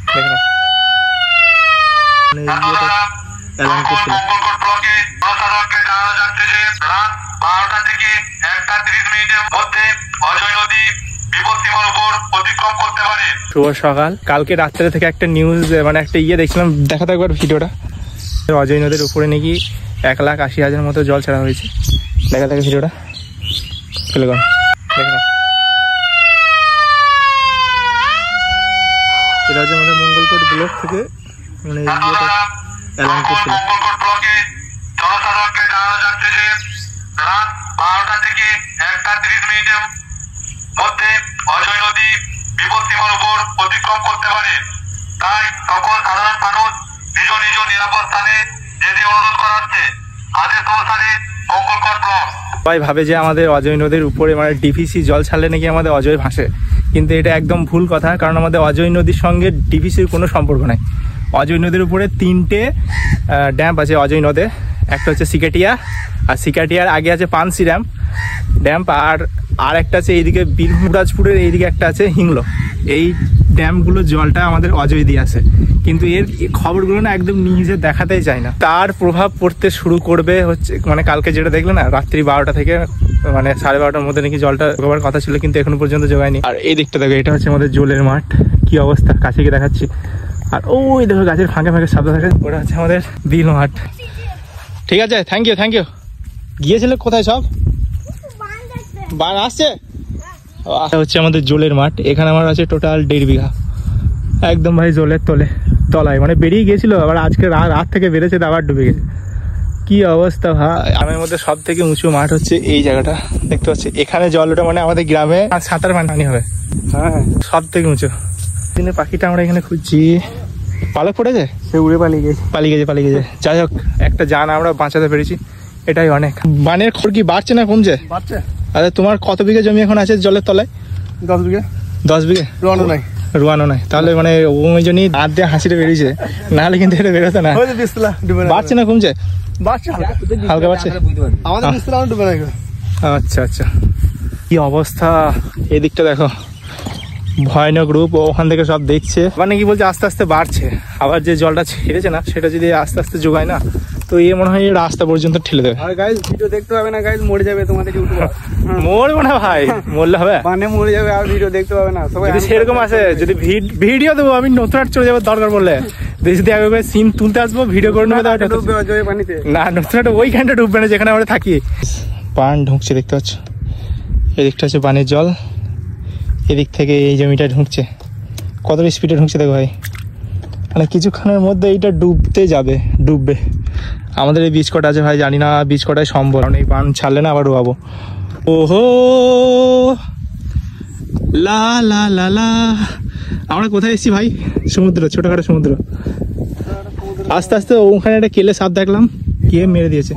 শুভ সকাল। কালকে রাত্রে থেকে একটা নিউজ মানে একটা দেখছিলাম, দেখাতে একবার ভিডিওটা। অজয় নদীর উপরে নাকি 1,80,000 মতো জল ছাড়া হয়েছে। দেখা থাকে ভিডিওটা, চলে গেল। এটা হচ্ছে আমাদের মঙ্গলকোট ব্লক থেকে মানে অ্যালার্ম করছিল। রাত 12টা থেকে 1:30 মিনিটের মধ্যে অজয় নদী বিপদসীমার উপর অতিক্রম করতে পারে। তাই সকল সাধারণ মানুষ নিজ নিজ নিরাপদ স্থানে যেতে অনুরোধ করা হচ্ছে। আদেশ অনুসারে মঙ্গলকোট ব্লক। সবাই ভাবে যে আমাদের অজয় নদীর উপরে মানে ডিভিসি জল ছাড়লে নাকি আমাদের অজয় ভাসে, কিন্তু এটা একদম ভুল কথা। কারণ আমাদের অজয় নদীর সঙ্গে ডিভিসির কোনো সম্পর্ক নাই। অজয় নদীর উপরে 3টে ড্যাম আছে অজয় নদে। একটা হচ্ছে সিকাটিয়া, আর সিকাটিয়ার আগে আছে পানসি ড্যাম, আর একটা আছে এইদিকে বীরমুরাজপুরের এইদিকে একটা আছে হিংলো। এই ড্যামগুলো জলটা আমাদের অজয় দিয়ে আসে, কিন্তু এর খবরগুলো না একদম নিজে দেখাতেই চায় না। তার প্রভাব পড়তে শুরু করবে হচ্ছে মানে কালকে যেটা দেখলে না, রাত্রি 12টা থেকে মানে 12:30টার মধ্যে নাকি জলটা জোগাবার কথা ছিল, কিন্তু এখনো পর্যন্ত জোগায়নি। আর এই দিকটা দেখো, এটা হচ্ছে আমাদের জলের মাঠ। কি অবস্থা কাছে গিয়ে দেখাচ্ছি। আর ওই দেখো গাছের ফাঁকে ফাঁকে শব্দ থাকে, ওটা হচ্ছে আমাদের বিল মাঠ। ঠিক আছে, থ্যাংক ইউ। গিয়েছিলে কোথায়? সব বান আসছে। হচ্ছে আমাদের জলের মাঠ। এখানে আমার আছে টোটাল 1.5 বিঘা, একদম ভাই জলের তলায় মানে বেরিয়ে গেছিল, আবার আজকে রাত থেকে বেড়েছে, আবার ডুবে গেছে। কি অবস্থা ভাই। গ্রামের মধ্যে সব থেকে উঁচু মাঠ হচ্ছে এই জায়গাটা দেখতে পাচ্ছি। এখানে জল ওটা মানে আমাদের গ্রামে 7 পানি হবে। হ্যাঁ, সব থেকে উঁচু। দিনে পাখিটা আমরা এখানে খুঁজছি, পালক পড়েছে, সে উড়ে পালিয়ে গেছে। যাই হোক, একটা জান আমরা বাঁচাতে পেরেছি, এটাই অনেক। বানের খড় কি বাড়ছে না কমছে? বাড়ছে। আরে তোমার কত বিঘা জমি এখন আছে জলের তলায়? 10 বিঘা। 10 বিঘা রুয়ানো নাই। তাহলে মানে ওই জন্যই দাঁত দিয়ে হাসিটা বেরিয়েছে, নাহলে কিন্তু এটা বেরোতো না। বাড়ছে না কমছে? হালকা বাড়ছে। আচ্ছা, কি অবস্থা এদিকটা দেখো, ভয়ানক রূপ। ওখান থেকে সব দেখছে, মানে কি বলছে আস্তে আস্তে বাড়ছে। আবার যে জলটা ছেড়েছে না, সেটা যদি আস্তে আস্তে যোগায় না, তো এ মনে হয় রাস্তা পর্যন্ত ঠেলে দেবে। আর গাইস ভিডিও দেখতে পাবে না, গাইস মরে যাবে তোমাদের ইউটিউবার। মরবে না ভাই, মরলে হবে মানে মরে যাবে, আর ভিডিও দেখতে পাবে না সবাই। যদি সেরকম আছে, যদি ভিডিও দেবো আমি নতুন চলে যাবো দরকার পড়লে, যদি আগে সিন তুলতে আসবো ভিডিও করে নেবে, না নতুন ওইখানটা ডুববে না যেখানে আমরা থাকি। পান ঢুকছে দেখতে পাচ্ছ, এদিকটা হচ্ছে পানির জল, এদিক থেকে এই জমিটা ঢুকছে। কত স্পিডে ঢুকছে দেখো ভাই, মানে কিছুক্ষণের মধ্যে এইটা ডুববে। আমাদের এই বীজ কটা আছে ভাই, জানি না বীজ কটায় সম্ভব, কারণ এই পান ছাড়লে না আবার রোয়াবো। ওহো লা লা লা লা, আমরা কোথায় এসেছি ভাই? সমুদ্র, ছোটখাটো সমুদ্র। আস্তে আস্তে ওখানে একটা কেলে সাপ দেখলাম, কে মেরে দিয়েছে।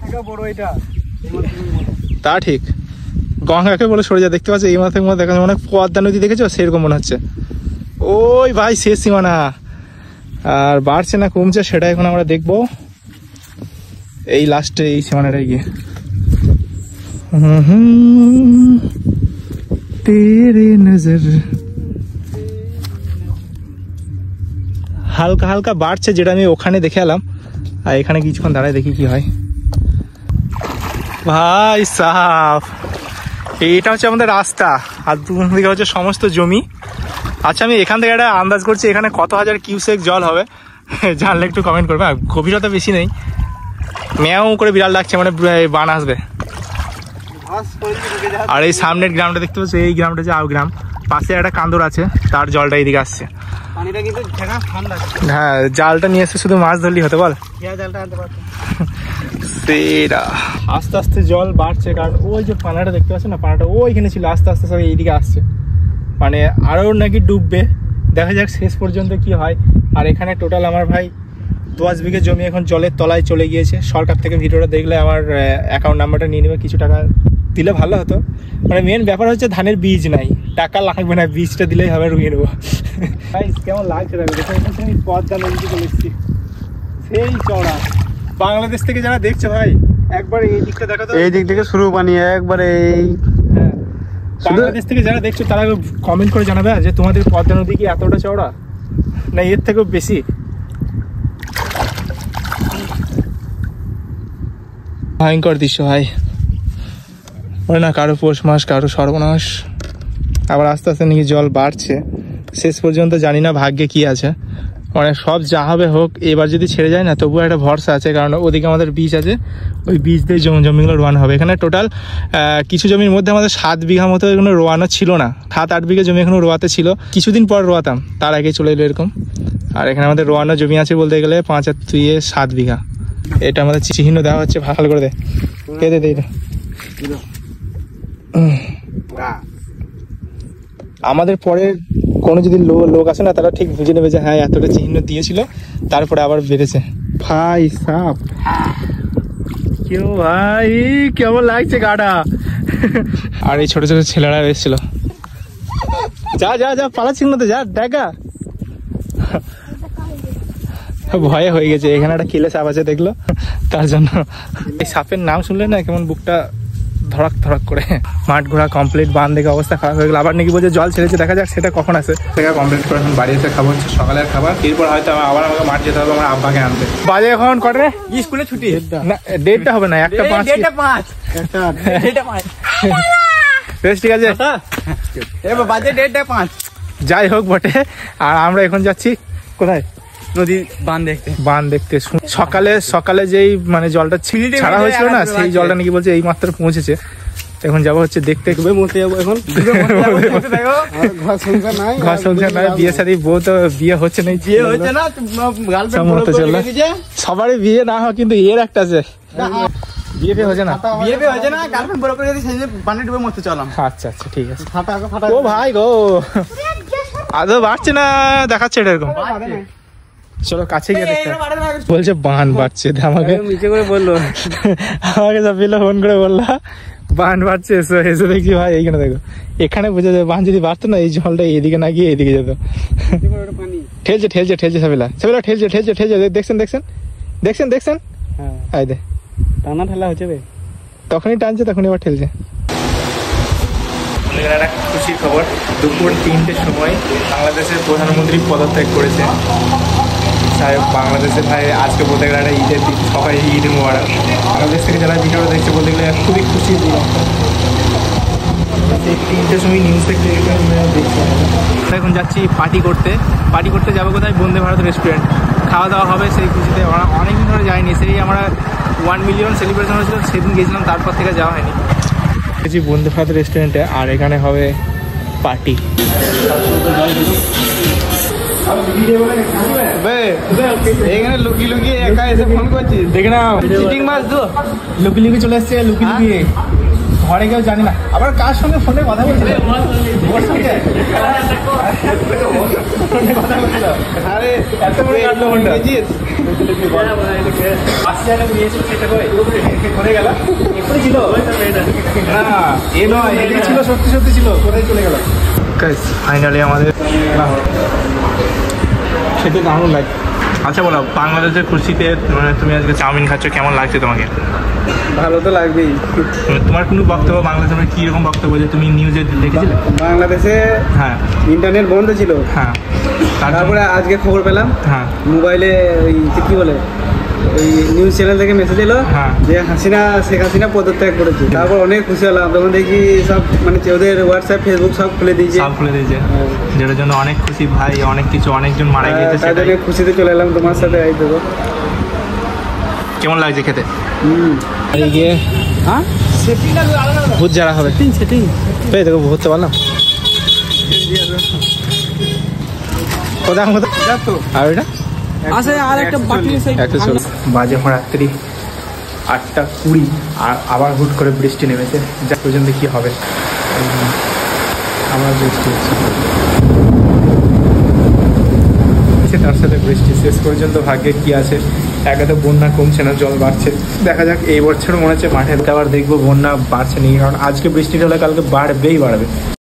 তা ঠিক, গঙ্গাকে বলে সরে যা। দেখতে পাচ্ছ এই মাথা দেখা অনেক পদ্মা নদী দেখেছো, সেরকম মনে হচ্ছে। ওই ভাই শেষ সীমানা। আর বাড়ছে না কমছে সেটা এখন আমরা দেখবো এই লাস্টে এই সীমানাটাই গিয়ে। তেরে নজর হালকা হালকা বাড়ছে, যেটা আমি ওখানে দেখে এলাম। আর এখানে কিছুক্ষণ দাঁড়ায় দেখি কি হয়। ভাই সাহাব, এইটা হচ্ছে আমাদের রাস্তা, আর দুদিকে হচ্ছে সমস্ত জমি। আচ্ছা, আমি এখান থেকে একটা আন্দাজ করছি এখানে কত হাজার কিউসেক জল হবে, জানলে একটু কমেন্ট করবে। গভীরতা বেশি নেই, ম্যাও করে বিড়াল ডাকছে, মানে বান আসবে। আর এই সামনের গ্রামটা দেখতে পাচ্ছি, এই গ্রামটা হচ্ছে আউ গ্রাম, পাশে একটা কান্দর আছে, তার জলটা এইদিকে আসছে। হ্যাঁ, জালটা নিয়ে এসে শুধু মাছ ধরলি হতে বল। আস্তে আস্তে জল বাড়ছে, কারণ ওই যে পানাটা দেখতে পাচ্ছ না, পানাটা ওইখানে ছিল, আস্তে আস্তে সব এইদিকে আসছে, মানে আরো নাকি ডুববে। দেখা যাক শেষ পর্যন্ত কি হয়। আর এখানে টোটাল আমার ভাই 10 বিঘা জমি এখন জলের তলায় চলে গিয়েছে। সরকার থেকে ভিডিওটা দেখলে আমার অ্যাকাউন্ট নাম্বারটা নিয়ে নেবে, কিছু টাকা দিলে ভালো হতো। মানে মেন ব্যাপার হচ্ছে ধানের বীজ নাই, টাকা লাগবে না, বীজটা দিলেই হবে, রুইয়ে নেবো। কেমন লাগছে পদ্মা নদীতে চলে এসেছি, সেই চড়া। বাংলাদেশ থেকে যারা দেখছে ভাই একবার এই দিকটা দেখো তো, এই দিক থেকে শুরু পানি একবারে। বাংলাদেশ থেকে যারা দেখছো তারা কমেন্ট করে জানাবে যে তোমাদের পদ্মা নদী কি এতটা চওড়া। না এর থেকেও বেশি। ভয়ঙ্কর দৃশ্য ভাই, বলে না কারো পৌষ মাস কারো সর্বনাশ। আবার আস্তে আস্তে নাকি জল বাড়ছে, শেষ পর্যন্ত জানি না ভাগ্যে কি আছে, মানে সব যা হবে হোক এবার যদি ছেড়ে যায় না তবুও একটা ভরসা আছে, কারণ ওদিকে আমাদের বীজ আছে, ওই বীজ দিয়ে জমিগুলো রোয়ানো হবে। এখানে টোটাল কিছু জমির মধ্যে আমাদের 7 বিঘা মতো এগুলো রোয়ানো ছিল না, 7-8 বিঘা জমি এখনো রোয়াতে ছিল, কিছুদিন পর রোয়াতাম, তার আগে চলে এলো এরকম। আর এখানে আমাদের রোয়ানো জমি আছে বলতে গেলে 5 আর 7 বিঘা। এটা আমাদের চিহ্ন দেওয়া হচ্ছে, ভালো করে দে আমাদের পরে কোনো যদি লোক আসে না তারা ঠিক বুঝে নেবে যে হ্যাঁ এতটা চিহ্ন দিয়েছিল, তারপরে আবার বেড়েছে। ভাই সাপ কেউ ভাই কেমন লাগছে গাটা। আর এই ছোট ছোট ছেলেরা এসেছিল, যা যা যা পালাচ্ছিল না তো, যা দেখা ভয়ে হয়ে গেছে। এখানে একটা কিলে সাপ আছে দেখলো, তার জন্য। এই সাপের নাম শুনলে না কেমন বুকটা ধড়াক ধড়াক করে। মাঠ ঘোরা কমপ্লিট, বান দেখে অবস্থা খারাপ হয়ে গেল। আবার নাকি বলছে জল ছেড়েছে, দেখা যাক সেটা কখন আসে। সেটা কমপ্লিট করে এখন বাড়ি এসে খাবো হচ্ছে সকালের খাবার, এরপর হয়তো আবার আমাকে মাঠ যেতে হবে আমার আব্বাকে আনতে। বাজে এখন কটা রে? স্কুলে ছুটি না, 1:30টা হবে না, 1:05 বেশ ঠিক আছে, বাজে 1:05 যাই হোক বটে। আর আমরা এখন যাচ্ছি কোথায়? নদী বান দেখতে। সকালে যেই মানে জলটা ছাড়া হয়েছিল না, সেই জলটা নাকি বলছে এই মাত্র পৌঁছেছে। এখন যাবো হচ্ছে দেখতে, মরতে যাবো এখন। ঘর সংসার নাই, বিয়ে শাদী, বউ তো বিয়ে হচ্ছে না, সবারই বিয়ে না হয়, কিন্তু এর একটা আছে বিয়ে হচ্ছে না, আচ্ছা আচ্ছা ঠিক আছে। ও ভাই গো আদৌ বাড়ছে না, দেখাচ্ছে এটা এরকম। চলো কাছে গিয়ে দেখতে। বলছে বান বাড়ছে, আমাকে নিচে করে বললো, আমাকে সাবিলা ফোন করে বললো বান বাড়ছে, এসে দেখছি ভাই এইখানে দেখো, এখানে বুঝে যাবে বান যদি বাড়তো না এই জলটা এদিকে না গিয়ে এদিকে যেত। ঠেলছে সাবিলা ঠেলছে, দেখছেন হ্যাঁ দে টানা ঠেলা হচ্ছে রে, তখনই টানছে তখনই আবার ঠেলছে। একটা খুশির খবর, দুপুর 3টের সময় বাংলাদেশের প্রধানমন্ত্রী পদত্যাগ করেছে। বাংলাদেশে ভাই আজকে বলতে গেলে একটা ঈদের দিন, সবাই ঈদ মোবারক। বাংলাদেশ থেকে যারা ভিডিওটা দেখছে বলতে গেলে খুবই খুশি দিন। 3টের সময় নিউজ দেখতে দেখছি। এখন যাচ্ছি পার্টি করতে যাবো কোথায়? বন্দে ভারত রেস্টুরেন্ট, খাওয়া দাওয়া হবে সেই খুশিতে। অনেকদিন ধরে যাইনি, সেই আমরা 1 মিলিয়ন সেলিব্রেশন হয়েছিল সেদিন গিয়েছিলাম, তারপর থেকে যাওয়া হয়নি। বন্দে ভারত রেস্টুরেন্টে, আর এখানে হবে পার্টি। এখানে লুকিয়ে একা এসে ফোন করছিস, দেখে না চিটিং মাছ তো লুকিয়ে চলে এসছে, লুকিয়ে ঘরে কেউ জানি না। আবার কার সঙ্গে ফোনে কথা বলছিল? আরে এত বড় কাটলো ফোনটা সত্যি ছিল, কোথায় চলে গেল? ফাইনালি আমাদের খেতে দারুণ লাগে। আচ্ছা বলো, বাংলাদেশের খুশিতে মানে তুমি আজকে চাউমিন খাচ্ছ, কেমন লাগছে তোমাকে? ভালো তো লাগবেই। তোমার কোনো বক্তব্য বাংলাদেশে কিরকম বক্তব্য যে তুমি নিউজে দেখেছিলে? বাংলাদেশে হ্যাঁ ইন্টারনেট বন্ধ ছিল, হ্যাঁ তারপরে আজকে খবর পেলাম, হ্যাঁ মোবাইলে ওই কি বলে ওই নিউজ চ্যানেল থেকে মেসেজ এলো যে শেখ হাসিনা পদত্যাগ করেছে। তারপর অনেক খুশি হলাম, তখন দেখি সব মানে ওদের হোয়াটসঅ্যাপ ফেসবুক সব খুলে দিয়েছে, যেটার জন্য অনেক খুশি ভাই। অনেক কিছু, অনেকজন মারা গিয়েছে, তার জন্য খুশিতে চলে এলাম তোমার সাথে। এই দেখো কেমন লাগছে খেতে। হ্যাঁ ভূত যারা হবে দেখো ভূত পারলাম আর ওইটা বাজে এখন রাত্রি 8:20, আর আবার হুট করে বৃষ্টি নেমেছে। যা পর্যন্ত কি হবে আমার বৃষ্টি হচ্ছে, তার সাথে বৃষ্টি শেষ পর্যন্ত ভাগ্যে কি আছে। একে তো বন্যা কমছে না, জল বাড়ছে। দেখা যাক এই বছর মনে হচ্ছে মাঠে আবার দেখবো বন্যা বাড়ছে নাকি, কারণ আজকে বৃষ্টিটা হলে কালকে বাড়বেই বাড়বে।